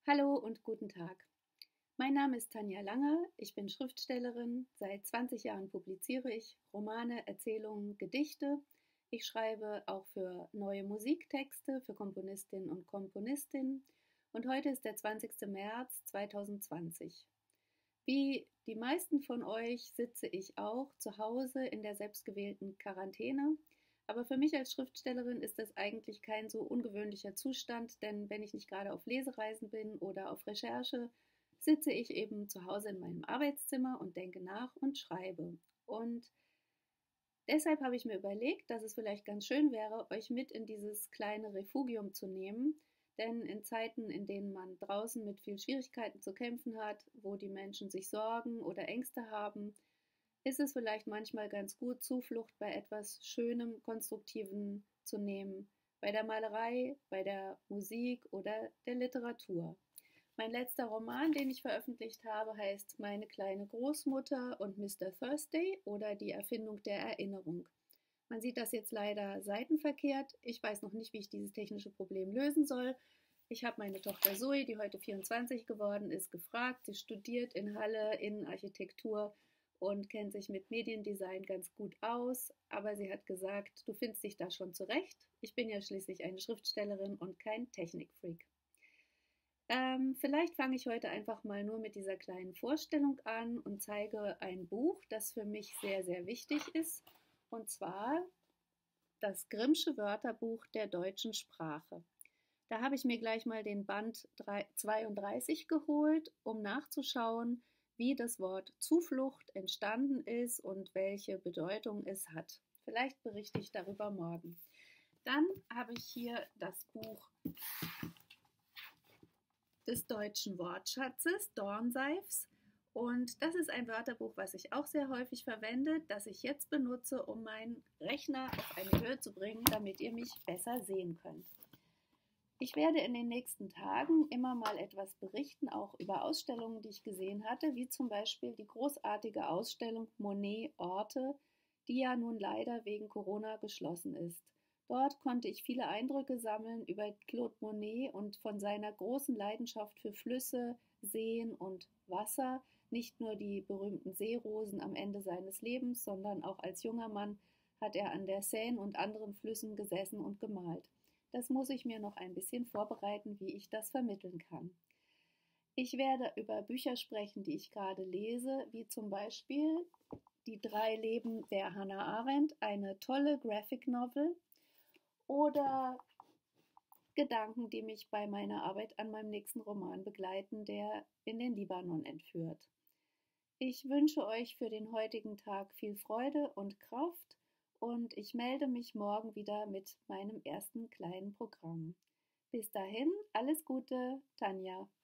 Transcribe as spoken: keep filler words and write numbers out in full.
Hallo und guten Tag. Mein Name ist Tanja Lange, ich bin Schriftstellerin. Seit zwanzig Jahren publiziere ich Romane, Erzählungen, Gedichte. Ich schreibe auch für neue Musiktexte für Komponistinnen und Komponistinnen. Und heute ist der zwanzigste März zweitausendzwanzig. Wie die meisten von euch sitze ich auch zu Hause in der selbstgewählten Quarantäne. Aber für mich als Schriftstellerin ist das eigentlich kein so ungewöhnlicher Zustand, denn wenn ich nicht gerade auf Lesereisen bin oder auf Recherche, sitze ich eben zu Hause in meinem Arbeitszimmer und denke nach und schreibe. Und deshalb habe ich mir überlegt, dass es vielleicht ganz schön wäre, euch mit in dieses kleine Refugium zu nehmen. Denn in Zeiten, in denen man draußen mit viel Schwierigkeiten zu kämpfen hat, wo die Menschen sich Sorgen oder Ängste haben, ist es vielleicht manchmal ganz gut, Zuflucht bei etwas Schönem, Konstruktivem zu nehmen. Bei der Malerei, bei der Musik oder der Literatur. Mein letzter Roman, den ich veröffentlicht habe, heißt Meine kleine Großmutter und Mister Thursday oder Die Erfindung der Erinnerung. Man sieht das jetzt leider seitenverkehrt. Ich weiß noch nicht, wie ich dieses technische Problem lösen soll. Ich habe meine Tochter Zoe, die heute vierundzwanzig geworden ist, gefragt. Sie studiert in Halle Innenarchitektur und kennt sich mit Mediendesign ganz gut aus. Aber sie hat gesagt, du findest dich da schon zurecht. Ich bin ja schließlich eine Schriftstellerin und kein Technikfreak. Ähm, vielleicht fange ich heute einfach mal nur mit dieser kleinen Vorstellung an und zeige ein Buch, das für mich sehr, sehr wichtig ist. Und zwar das Grimmsche Wörterbuch der deutschen Sprache. Da habe ich mir gleich mal den Band zweiunddreißig geholt, um nachzuschauen, wie das Wort Zuflucht entstanden ist und welche Bedeutung es hat. Vielleicht berichte ich darüber morgen. Dann habe ich hier das Buch des deutschen Wortschatzes, Dornseifs. Und das ist ein Wörterbuch, was ich auch sehr häufig verwende, das ich jetzt benutze, um meinen Rechner auf eine Höhe zu bringen, damit ihr mich besser sehen könnt. Ich werde in den nächsten Tagen immer mal etwas berichten, auch über Ausstellungen, die ich gesehen hatte, wie zum Beispiel die großartige Ausstellung Monet Orte, die ja nun leider wegen Corona geschlossen ist. Dort konnte ich viele Eindrücke sammeln über Claude Monet und von seiner großen Leidenschaft für Flüsse, Seen und Wasser. Nicht nur die berühmten Seerosen am Ende seines Lebens, sondern auch als junger Mann hat er an der Seine und anderen Flüssen gesessen und gemalt. Das muss ich mir noch ein bisschen vorbereiten, wie ich das vermitteln kann. Ich werde über Bücher sprechen, die ich gerade lese, wie zum Beispiel Die drei Leben der Hannah Arendt, eine tolle Graphic Novel, oder Gedanken, die mich bei meiner Arbeit an meinem nächsten Roman begleiten, der in den Libanon entführt. Ich wünsche euch für den heutigen Tag viel Freude und Kraft und ich melde mich morgen wieder mit meinem ersten kleinen Programm. Bis dahin, alles Gute, Tanja.